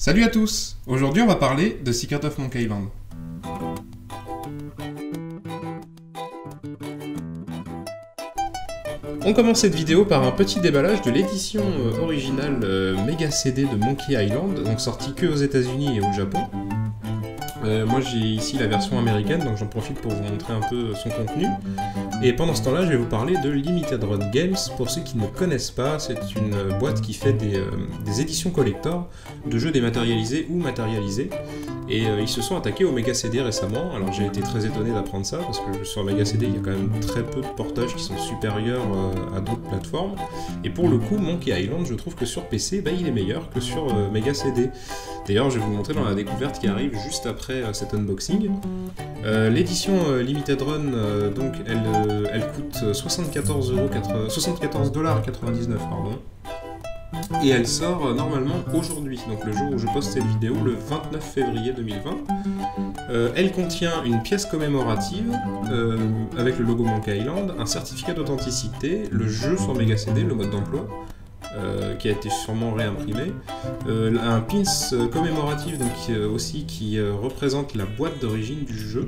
Salut à tous! Aujourd'hui on va parler de Secret of Monkey Island. On commence cette vidéo par un petit déballage de l'édition originale Mega CD de Monkey Island, donc sortie que aux États-Unis et au Japon. Moi j'ai ici la version américaine, donc j'en profite pour vous montrer un peu son contenu. Et pendant ce temps-là, je vais vous parler de Limited Run Games. Pour ceux qui ne connaissent pas, c'est une boîte qui fait des éditions collector de jeux dématérialisés ou matérialisés. Et ils se sont attaqués au Mega CD récemment. Alors j'ai été très étonné d'apprendre ça, parce que sur Mega CD, il y a quand même très peu de portages qui sont supérieurs à d'autres plateformes. Et pour le coup, Monkey Island, je trouve que sur PC, il est meilleur que sur Mega CD. D'ailleurs, je vais vous montrer dans la découverte qui arrive juste après cet unboxing. L'édition Limited Run, donc, elle coûte 74,99 $, et elle sort normalement aujourd'hui, donc le jour où je poste cette vidéo, le 29 février 2020. Elle contient une pièce commémorative avec le logo Monkey Island, un certificat d'authenticité, le jeu sur Mega CD, le mode d'emploi, qui a été sûrement réimprimé, un pins commémoratif donc, aussi qui représente la boîte d'origine du jeu,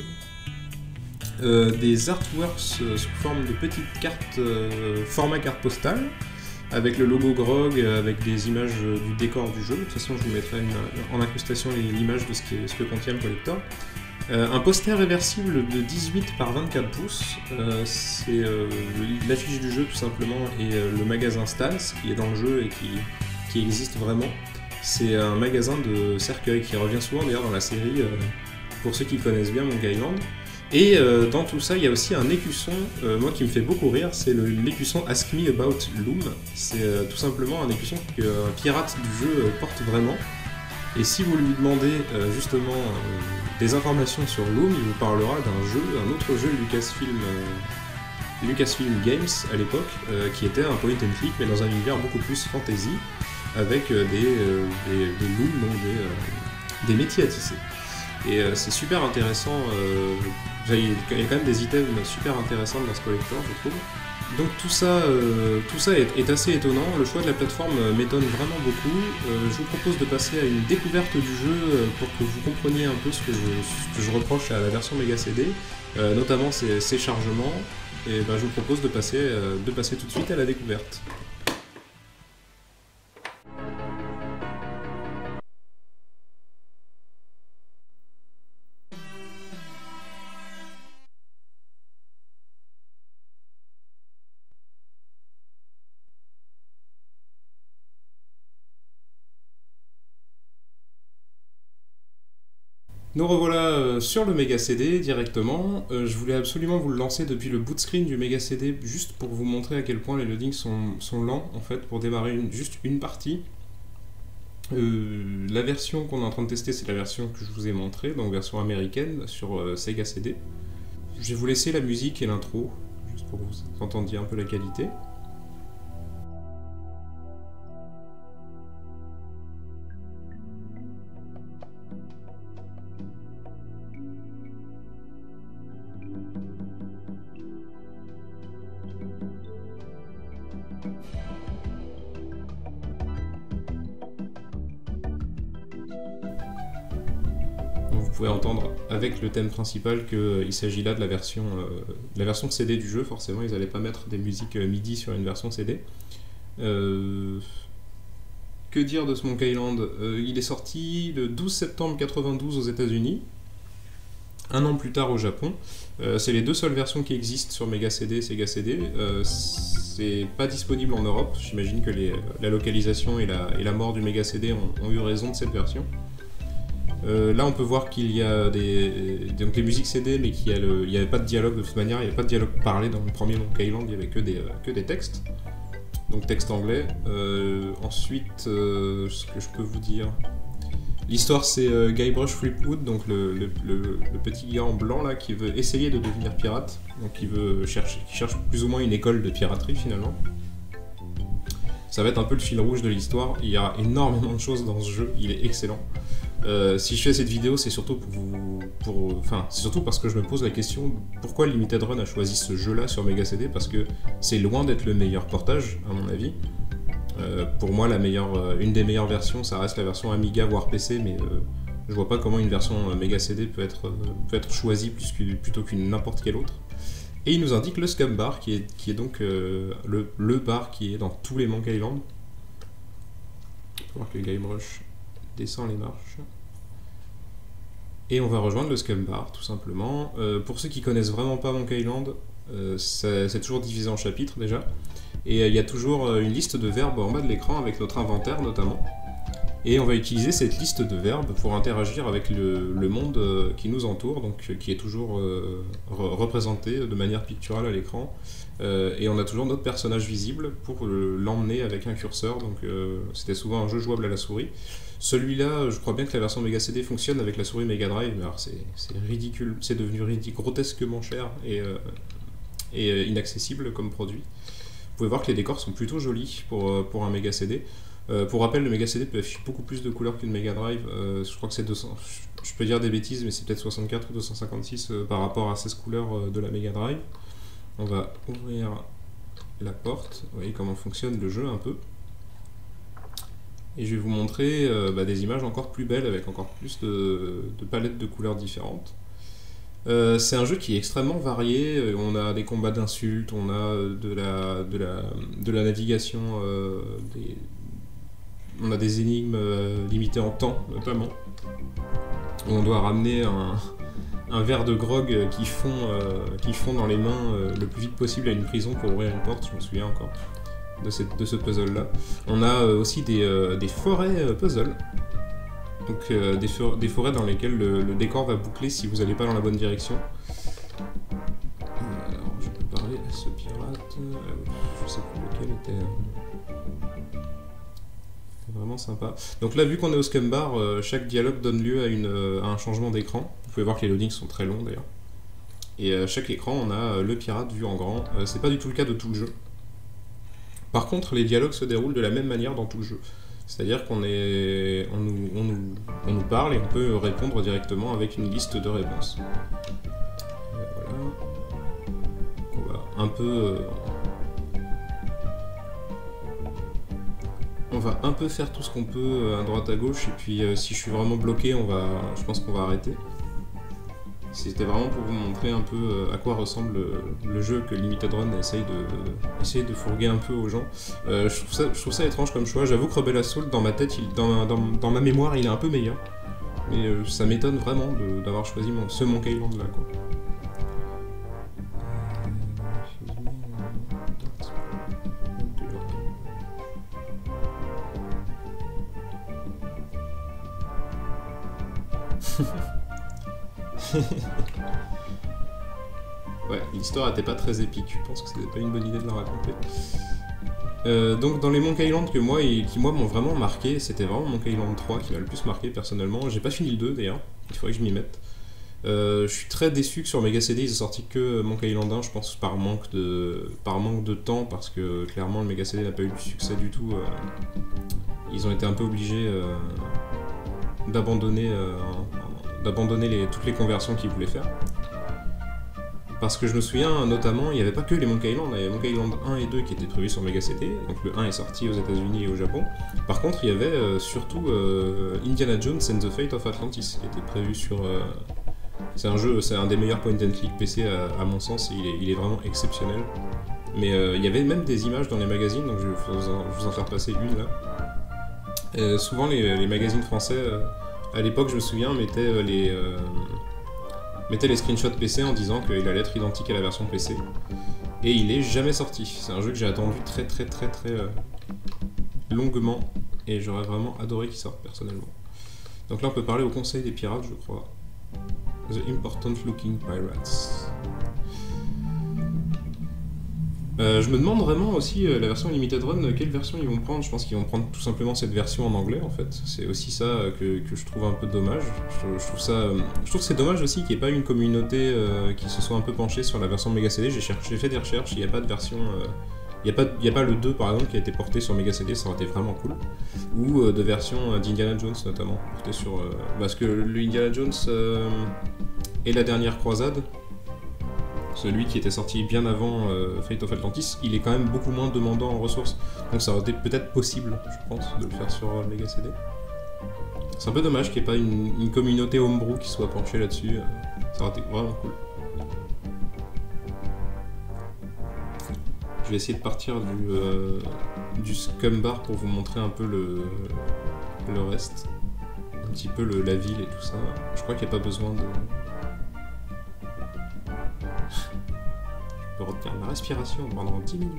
des artworks sous forme de petites cartes format carte postale, avec le logo GROG, avec des images du décor du jeu. De toute façon, je vous mettrai en incrustation l'image de ce que contient le collector. Un poster réversible de 18 par 24 pouces, c'est l'affiche du jeu tout simplement, et le magasin Stans qui est dans le jeu et qui existe vraiment. C'est un magasin de cercueils qui revient souvent d'ailleurs dans la série, pour ceux qui connaissent bien Monkey Island. Et dans tout ça, il y a aussi un écusson, moi qui me fait beaucoup rire, c'est l'écusson Ask Me About Loom. C'est tout simplement un écusson qu'un pirate du jeu porte vraiment. Et si vous lui demandez justement des informations sur Loom, il vous parlera un autre jeu Lucasfilm Games à l'époque, qui était un point and click mais dans un univers beaucoup plus fantasy, avec des looms, donc des métiers à tisser. Et c'est super intéressant, il y a quand même des items super intéressants dans ce collector, je trouve. Donc tout ça est assez étonnant, le choix de la plateforme m'étonne vraiment beaucoup. Je vous propose de passer à une découverte du jeu pour que vous compreniez un peu ce que je reproche à la version Mega CD, notamment ses chargements, et je vous propose de passer tout de suite à la découverte. Nous revoilà sur le Mega CD directement. Je voulais absolument vous le lancer depuis le boot screen du Mega CD, juste pour vous montrer à quel point les loadings sont lents en fait, pour démarrer juste une partie. La version qu'on est en train de tester, c'est la version que je vous ai montrée, donc version américaine sur Sega CD. Je vais vous laisser la musique et l'intro, juste pour que vous entendiez un peu la qualité. Vous pouvez entendre avec le thème principal qu'il s'agit là de la version CD du jeu. Forcément ils n'allaient pas mettre des musiques MIDI sur une version CD. Que dire de ce Monkey Island? Il est sorti le 12 septembre 1992 aux États-Unis, un an plus tard au Japon. C'est les deux seules versions qui existent sur Mega CD et Sega CD. C'est pas disponible en Europe. J'imagine que la localisation et la mort du Mega CD ont eu raison de cette version. Là on peut voir qu'il y a donc les musiques CD, mais il n'y avait pas de dialogue de toute manière, il n'y avait pas de dialogue parlé dans le premier Monkey Island, il n'y avait que des textes, donc texte anglais. Ensuite, ce que je peux vous dire, l'histoire c'est Guybrush Threepwood, donc le petit gars en blanc là qui veut essayer de devenir pirate, donc qui cherche plus ou moins une école de piraterie finalement. Ça va être un peu le fil rouge de l'histoire, il y a énormément de choses dans ce jeu, il est excellent. Si je fais cette vidéo, c'est surtout c'est surtout parce que je me pose la question pourquoi Limited Run a choisi ce jeu-là sur Mega CD, parce que c'est loin d'être le meilleur portage, à mon avis. Pour moi, une des meilleures versions, ça reste la version Amiga voire PC, mais je vois pas comment une version Mega CD peut être choisie plutôt qu'une n'importe quelle autre. Et il nous indique le Scum Bar, qui est donc le bar qui est dans tous les Monkey Island. On peut voir que Game Rush descend les marches. Et on va rejoindre le Scum Bar, tout simplement. Pour ceux qui connaissent vraiment pas Monkey Island, c'est toujours divisé en chapitres déjà. Et il y a toujours une liste de verbes en bas de l'écran avec notre inventaire notamment. Et on va utiliser cette liste de verbes pour interagir avec le monde qui nous entoure, donc qui est toujours représenté de manière picturale à l'écran. Et on a toujours notre personnage visible pour l'emmener avec un curseur, donc c'était souvent un jeu jouable à la souris. Celui-là, je crois bien que la version Mega CD fonctionne avec la souris Mega Drive, mais alors c'est ridicule, c'est devenu grotesquement cher et inaccessible comme produit. Vous pouvez voir que les décors sont plutôt jolis pour un Mega CD. Pour rappel, le Mega CD peut afficher beaucoup plus de couleurs qu'une Mega Drive. Je crois que c'est 200. Je peux dire des bêtises, mais c'est peut-être 64 ou 256 par rapport à 16 couleurs de la Mega Drive. On va ouvrir la porte. Vous voyez comment fonctionne le jeu un peu. Et je vais vous montrer des images encore plus belles avec encore plus de palettes de couleurs différentes. C'est un jeu qui est extrêmement varié. On a des combats d'insultes, on a de la navigation, on a des énigmes limitées en temps, notamment. On doit ramener un verre de grog qui fond dans les mains le plus vite possible à une prison pour ouvrir une porte, je me souviens encore de ce puzzle-là. On a aussi des forêts puzzle. Donc des forêts dans lesquelles le décor va boucler si vous n'allez pas dans la bonne direction. Alors je peux parler à ce pirate, je sais plus lequel était vraiment sympa. Donc là, vu qu'on est au Scum Bar, chaque dialogue donne lieu à un changement d'écran. Vous pouvez voir que les loadings sont très longs d'ailleurs. Et à chaque écran, on a le pirate vu en grand. C'est pas du tout le cas de tout le jeu. Par contre, les dialogues se déroulent de la même manière dans tout le jeu. C'est-à-dire qu'on nous parle et on peut répondre directement avec une liste de réponses. Voilà. On va un peu... On va un peu faire tout ce qu'on peut à droite à gauche, et puis si je suis vraiment bloqué, je pense qu'on va arrêter. C'était vraiment pour vous montrer un peu à quoi ressemble le jeu que Limited Run essaye de fourguer un peu aux gens. Je trouve ça étrange comme choix. J'avoue que Rebel Assault, dans ma tête, dans ma mémoire, il est un peu meilleur. Mais ça m'étonne vraiment d'avoir choisi ce Monkey Island là, quoi. Ouais, l'histoire n'était pas très épique, je pense que c'était pas une bonne idée de la raconter. Donc dans les Monkey Island qui moi m'ont vraiment marqué, c'était vraiment Monkey Island 3 qui m'a le plus marqué personnellement. J'ai pas fini le 2 d'ailleurs, il faudrait que je m'y mette. Je suis très déçu que sur Mega CD ils aient sorti que Monkey Island 1, je pense par manque de temps, parce que clairement le Mega CD n'a pas eu du succès du tout. Ils ont été un peu obligés d'abandonner toutes les conversions qu'ils voulaient faire. Parce que je me souviens notamment, il n'y avait pas que les Monkey Island, il y avait Monkey Island 1 et 2 qui étaient prévus sur Mega CD, donc le 1 est sorti aux États-Unis et au Japon. Par contre, il y avait surtout Indiana Jones and the Fate of Atlantis qui était prévu sur. C'est un des meilleurs point and click PC à mon sens, et il est vraiment exceptionnel. Mais il y avait même des images dans les magazines, donc je vais vous en faire passer une là. Souvent les magazines français, à l'époque je me souviens, mettaient les screenshots PC en disant qu'il allait être identique à la version PC. Et il est jamais sorti. C'est un jeu que j'ai attendu très longuement, et j'aurais vraiment adoré qu'il sorte personnellement. Donc là on peut parler au conseil des pirates, je crois. The Important Looking Pirates. Je me demande vraiment aussi, la version Limited Run, quelle version ils vont prendre. Je pense qu'ils vont prendre tout simplement cette version en anglais en fait. C'est aussi ça que je trouve un peu dommage. Je trouve que c'est dommage aussi qu'il n'y ait pas une communauté qui se soit un peu penchée sur la version Mega CD. J'ai fait des recherches, il n'y a pas de version... Il n'y a pas le 2 par exemple qui a été porté sur Mega CD, ça aurait été vraiment cool. Ou de version d'Indiana Jones notamment, porté sur... parce que le Indiana Jones et la dernière croisade, celui qui était sorti bien avant Fate of Atlantis, il est quand même beaucoup moins demandant en ressources. Donc ça aurait été peut-être possible, je pense, de le faire sur Mega CD. C'est un peu dommage qu'il n'y ait pas une communauté homebrew qui soit penchée là-dessus. Ça aurait été vraiment cool. Je vais essayer de partir du Scum Bar pour vous montrer un peu le reste. Un petit peu la ville et tout ça. Je crois qu'il n'y a pas besoin de... Je peux retenir ma respiration pendant 10 minutes.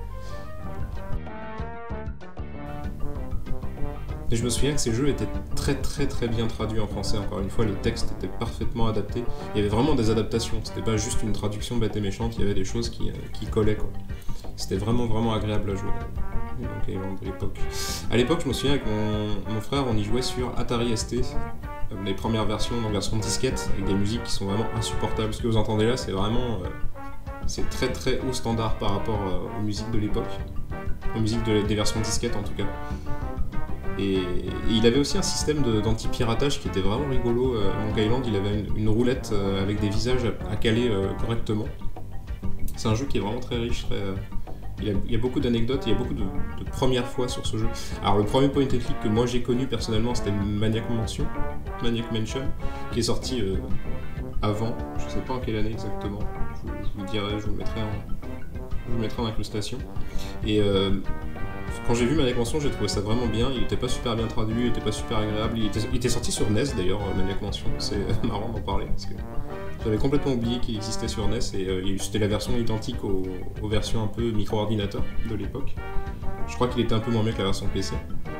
Et je me souviens que ces jeux étaient très bien traduits en français, encore une fois, les textes étaient parfaitement adaptés. Il y avait vraiment des adaptations, c'était pas juste une traduction bête et méchante, il y avait des choses qui collaient, quoi. C'était vraiment agréable à jouer. Donc, à l'époque. À l'époque, je me souviens avec mon frère, on y jouait sur Atari ST, les premières versions, en version disquette, avec des musiques qui sont vraiment insupportables. Ce que vous entendez là, c'est vraiment... c'est très haut standard par rapport aux musiques de l'époque, aux musiques des versions disquettes en tout cas. Et il avait aussi un système d'anti-piratage qui était vraiment rigolo. Monkey Island, il avait une roulette avec des visages à caler correctement. C'est un jeu qui est vraiment très riche, il y a beaucoup d'anecdotes, il y a beaucoup de premières fois sur ce jeu. Alors le premier point and click que moi j'ai connu personnellement, c'était Maniac Mansion, qui est sorti avant, je sais pas en quelle année exactement, je vous dirai, je vous le mettrai en incrustation. Et quand j'ai vu Maniac Mansion, j'ai trouvé ça vraiment bien, il était pas super bien traduit, il était pas super agréable, il était sorti sur NES d'ailleurs, Maniac Mansion, c'est marrant d'en parler, parce que j'avais complètement oublié qu'il existait sur NES, et c'était la version identique aux versions un peu micro-ordinateur de l'époque. Je crois qu'il était un peu moins bien que la version PC.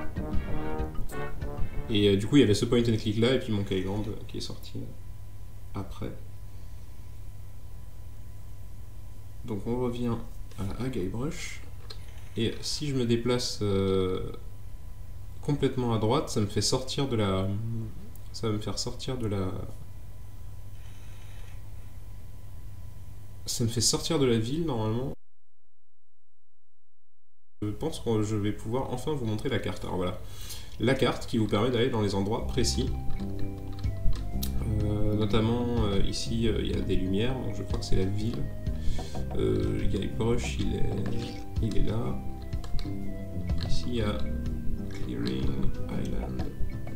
Et du coup, il y avait ce point and click là, et puis Monkey Island qui est sorti après. Donc on revient à Guybrush. Et si je me déplace complètement à droite, ça me fait sortir de la... Ça va me faire sortir de la... Ça me fait sortir de la ville, normalement. Je pense que je vais pouvoir enfin vous montrer la carte. Alors voilà, la carte qui vous permet d'aller dans les endroits précis. Notamment, ici, il y a des lumières, donc je crois que c'est la ville. Guybrush, il est là. Ici, il y a Clearing Island.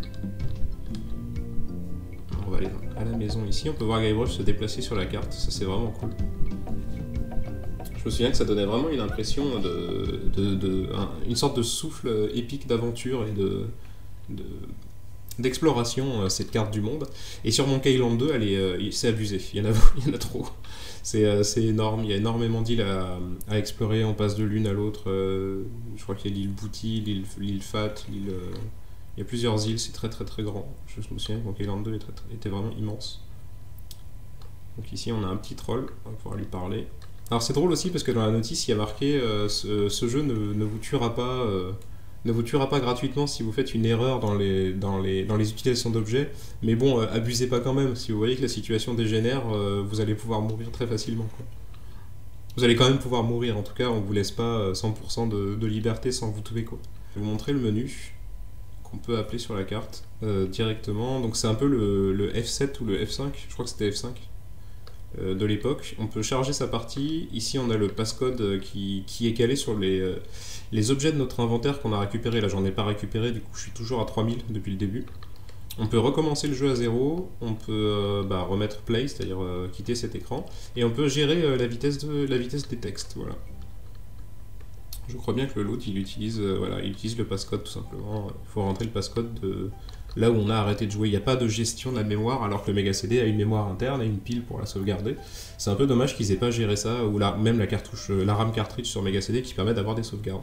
On va aller à la maison ici. On peut voir Guybrush se déplacer sur la carte. Ça, c'est vraiment cool. Je me souviens que ça donnait vraiment une impression une sorte de souffle épique d'aventure et d'exploration, cette carte du monde. Et sur Monkey Island 2, c'est abusé. Il y en a trop. C'est énorme, il y a énormément d'îles à explorer, on passe de l'une à l'autre. Je crois qu'il y a l'île Booty, l'île Fat, il y a plusieurs îles, c'est très grand. Je me souviens que Monkey Island 2 était vraiment immense. Donc ici on a un petit troll, on va pouvoir lui parler. Alors c'est drôle aussi parce que dans la notice il y a marqué ce jeu ne vous tuera pas gratuitement si vous faites une erreur dans les utilisations d'objets, mais bon, abusez pas quand même, si vous voyez que la situation dégénère, vous allez pouvoir mourir très facilement, quoi. Vous allez quand même pouvoir mourir, en tout cas on vous laisse pas 100% de liberté sans vous tuer, quoi. Je vais vous montrer le menu qu'on peut appeler sur la carte directement, donc c'est un peu le F7 ou le F5, je crois que c'était F5 de l'époque. On peut charger sa partie, ici on a le passcode qui est calé sur les objets de notre inventaire qu'on a récupéré. Là j'en ai pas récupéré, du coup je suis toujours à 3000 depuis le début. On peut recommencer le jeu à 0, on peut remettre play, c'est-à-dire quitter cet écran, et on peut gérer la vitesse des textes, voilà. Je crois bien que le load il utilise le passcode tout simplement. Il faut rentrer le passcode de là où on a arrêté de jouer. Il n'y a pas de gestion de la mémoire alors que le Mega CD a une mémoire interne et une pile pour la sauvegarder. C'est un peu dommage qu'ils aient pas géré ça, ou même la cartouche, la RAM cartridge sur Mega CD qui permet d'avoir des sauvegardes.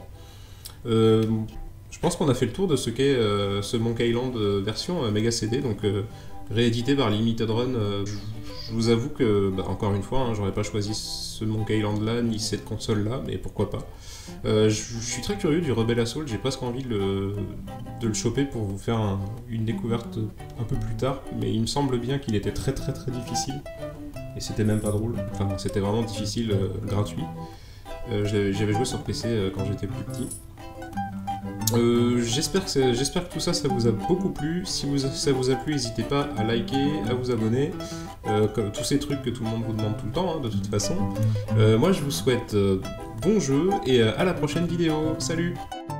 Je pense qu'on a fait le tour de ce qu'est ce Monkey Island version Mega CD, donc réédité par Limited Run. Je vous avoue que, encore une fois, j'aurais pas choisi ce Monkey Island là, ni cette console là, mais pourquoi pas. Je suis très curieux du Rebel Assault, j'ai presque envie de le choper pour vous faire une découverte un peu plus tard, mais il me semble bien qu'il était très difficile, et c'était même pas drôle, enfin c'était vraiment difficile, gratuit. J'avais joué sur PC quand j'étais plus petit. J'espère que tout ça, ça vous a beaucoup plu. Si ça vous a plu, n'hésitez pas à liker, à vous abonner, comme tous ces trucs que tout le monde vous demande tout le temps, hein, de toute façon. Moi, je vous souhaite bon jeu et à la prochaine vidéo. Salut!